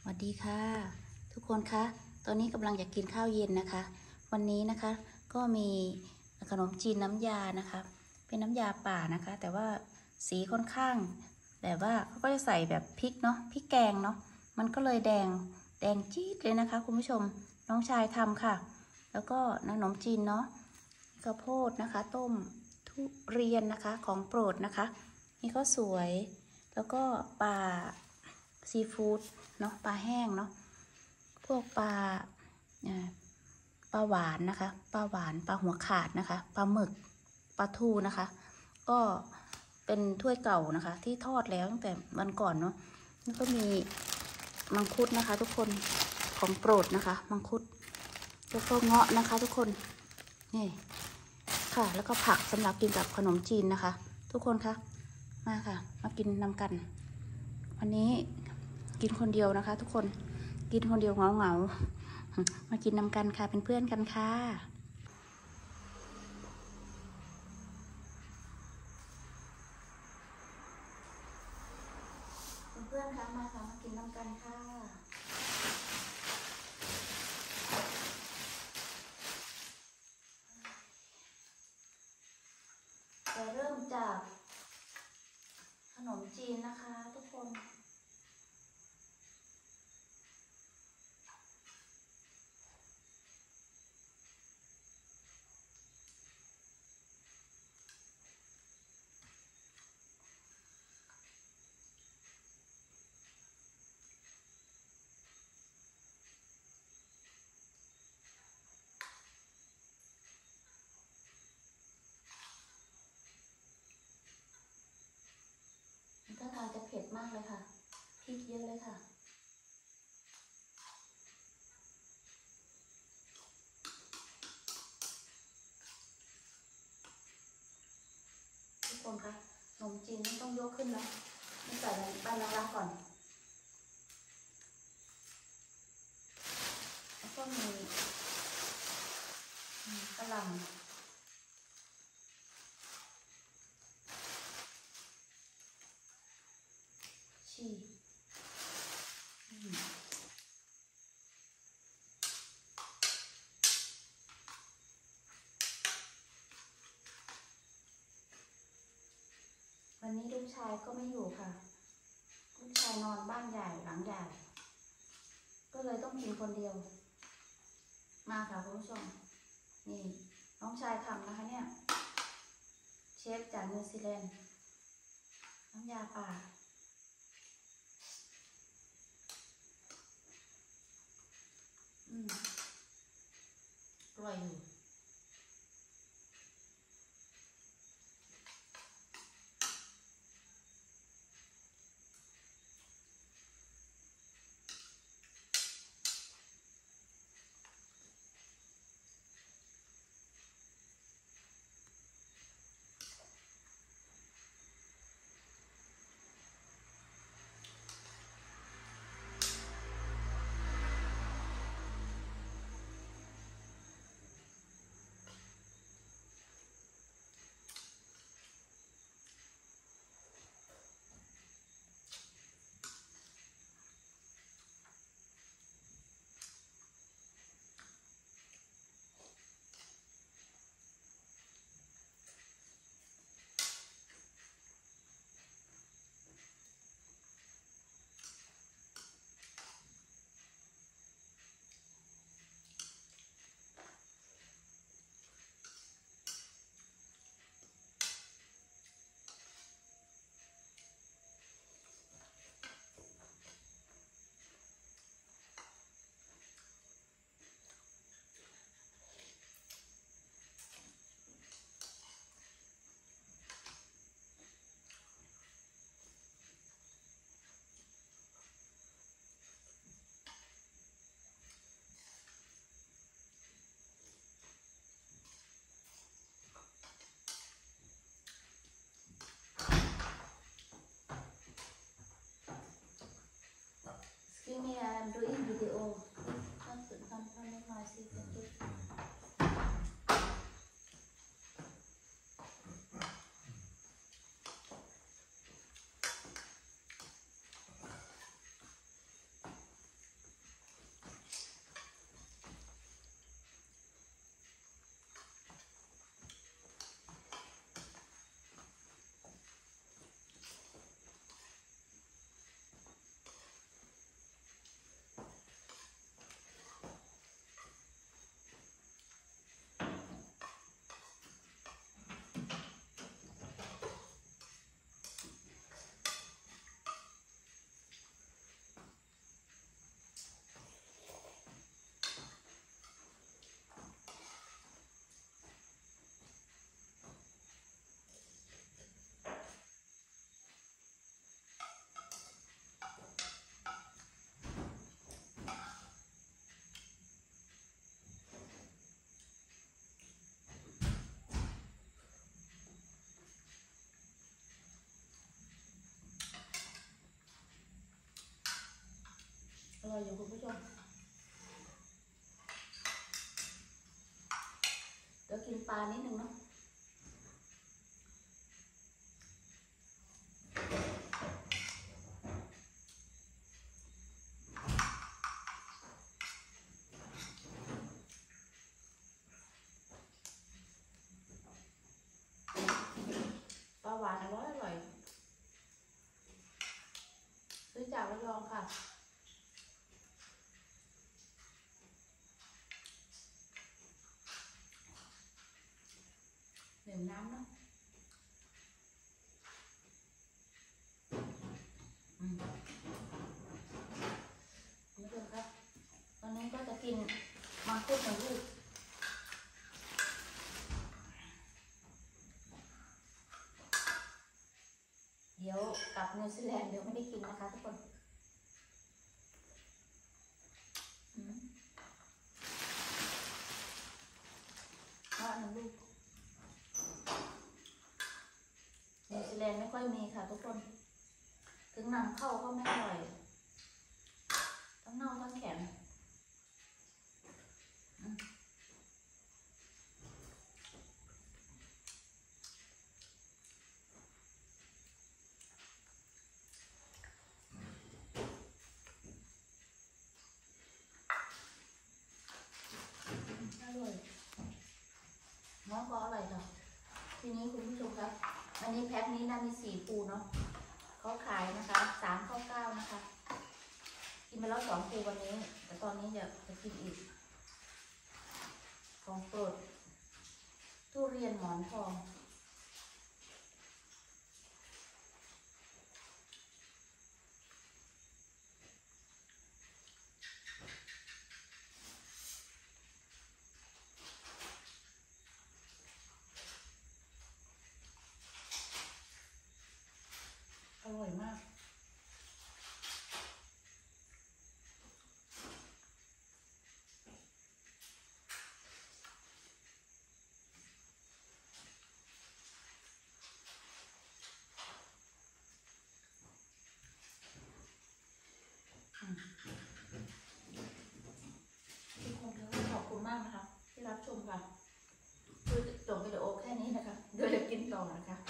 วัสดีค่ะทุกคนคะตอนนี้กำลังอยากกินข้าวเย็นนะคะ วันนี้นะคะก็มีขนมจีนน้ำยานะคะเป็นน้ำยาป่านะคะ แต่ว่าสีค่อนข้างแบบว่าเขาก็จะใส่แบบพริกเนาะพริกแกงเนาะมันก็เลยแดงจี๊ดเลยนะคะคุณผู้ชมน้องชายทำค่ะ แล้วก็ขนมจีนเนาะข้าวโพดนะคะต้มทุเรียนนะคะของโปรดนะคะนี่ก็สวยแล้วก็ปลาซีฟู้ดเนาะปลาแห้งเนาะพวกปลาหวานนะคะปลาหวานปลาหัวขาดนะคะปลาหมึกปลาทูนะคะก็เป็นถ้วยเก่านะคะที่ทอดแล้วตั้งแต่วันก่อนเนาะนี่ก็มีมังคุดนะคะทุกคนของโปรดนะคะมังคุดแล้วก็เงาะนะคะทุกคนนี่ค่ะแล้วก็ผักสำหรับกินกับขนมจีนนะคะทุกคนคะมาค่ะมากินนำกันวันนี้กินคนเดียวนะคะทุกคนกินคนเดียวเหงามากินนำกันค่ะเป็นเพื่อนกันค่ะเพื่อนคะมาค่ะมากินนำกันค่ะจะเริ่มจากขนมจีนนะคะทุกคนถ้าทานจะเผ็ดมากเลยค่ะพริกเยอะเลยค่ะทุกคนคะขนมจีนต้องยกขึ้นนะไม่ใส่ใบมะระก่อนแล้วก็มีกะหล่ำชีวันนี้ลูกชายก็ไม่อยู่ค่ะลูกชายนอนบ้านใหญ่หลังใหญ่ก็เลยต้องกินคนเดียวมาค่ะคุณผู้ชมนี่น้องชายทำนะคะเนี่ยเชฟจากนิวซีแลนด์น้ำยาป่าอร่อยอยู่Excuse me, I'm doing video. Don't make noise. Thank you. ออยอยู่คุณผู้ชมเดี๋ยวกินปลานิดนึงเนาะปลาหวานอร่อยซื้อจากระยองค่ะเหนียวน้ำเนาะคุณผู้ชมครับตอนนี้ก็จะกินมังคุดหนึ่งลูกเดี๋ยวกลับนิวซีแลนด์เดี๋ยวไม่ได้กินนะคะทุกคนหนึ่งลูกนิวซีแลนด์ไม่ค่อยมีค่ะทุกคนถึงนำเข้าก็ไม่อร่อยทั้งเน่าทั้งแข็งน้องก็อร่อยค่ะทีนี้คุณผู้ชมครับอันนี้แพ็คนี้นะมี4 ปูเนาะเขาขายนะคะ399นะคะกินไปแล้ว2 ปูวันนี้แต่ตอนนี้จะกินอีกของโปรดทุเรียนหมอนทองอร่อยมากทุกคนขอบคุณมากนะคะที่รับชมค่ะคือจบวิดีโอแค่นี้นะคะเดี๋ยวจะกินต่อนะคะ